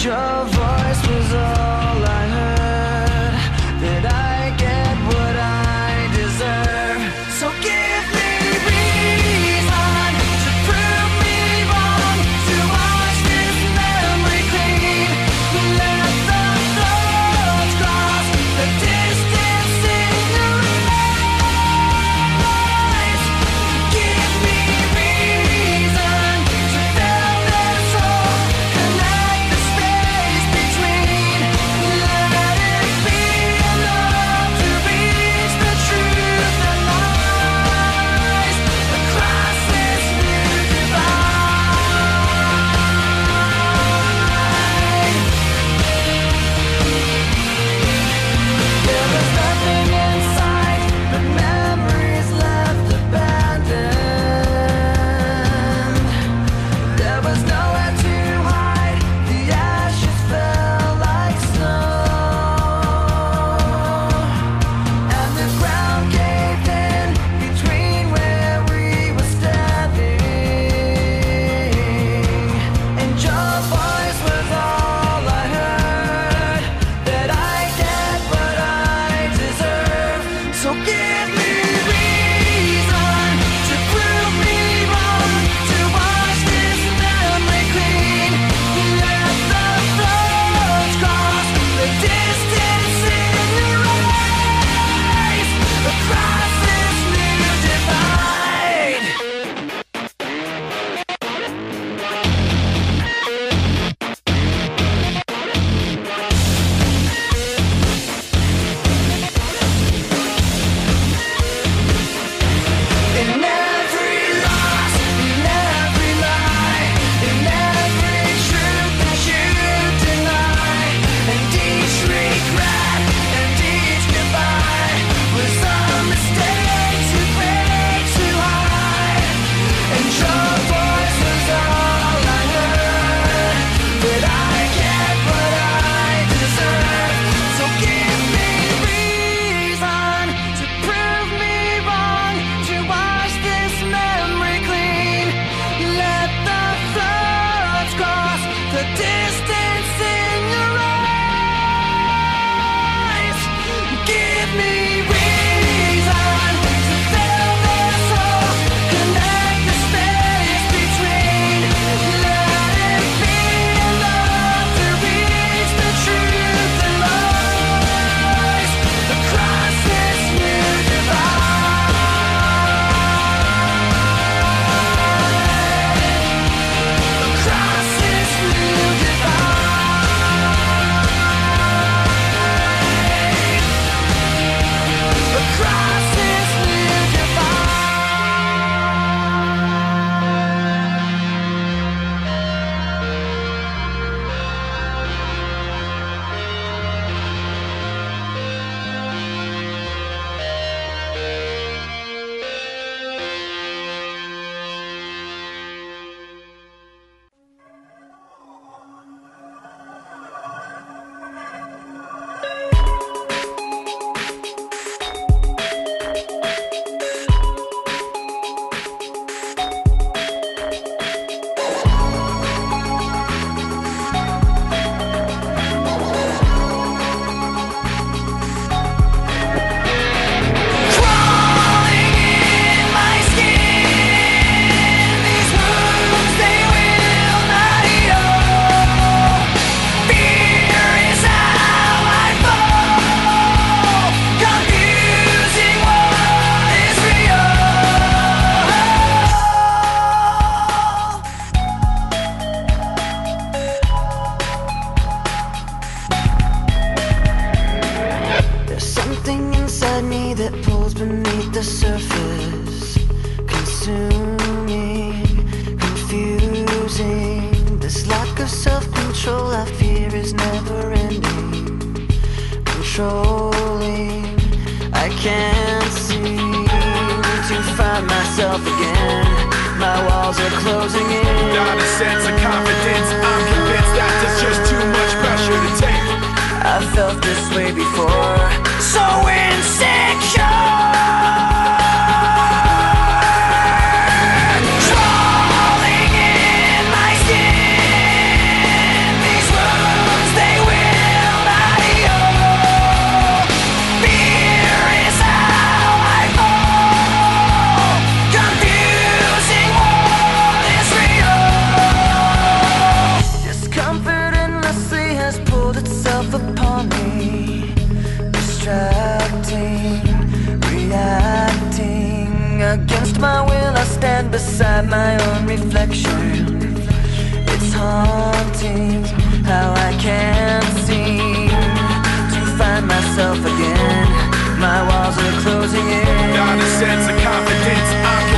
Your voice was all I heard. Did I get what I deserve? So give me reason to prove me wrong, to wash this memory clean. Let the thoughts cross the distance in your eyes. Give me reason to fill this hole, connect the space between. Let it be enough to reach the truth that lies across this new divide. There was nothing inside but memories left abandoned. There was nowhere to hide, the ashes fell like snow, and the ground caved in between where we were standing. And your voice was all I heard. That I get what I deserve. So give me reason to prove me wrong, to wash this memory clean. Let the thoughts cross the distance in your eyes across this new divide. In every loss, in every lie, in every truth that you deny, and each regret and each goodbye was a mistake too great to hide. And your voice was all I heard. That I get what I deserve. So give me reason to prove me wrong, to wash this memory clean. Let the thoughts cross the distance in your eyes. Give me reason to fill this hole, connect the space between. Let it be enough to reach the truth that lies across this new divide. Across this new divide. Across this new divide. Crawling in my skin, these wounds they will not heal. Fear is how I fall, confusing what is real. There's something inside me that pulls beneath the surface, consuming, confusing. This lack of self-control I fear is never ending, controlling. I can't seem to find myself again. My walls are closing in. Not a sense of confidence. I'm convinced that there's just too much pressure to take. I felt this way before, so insecure. Crawling in my skin, these words beside my own reflection. It's haunting how I can't seem to find myself again. My walls are closing in. Not a sense of confidence, I'm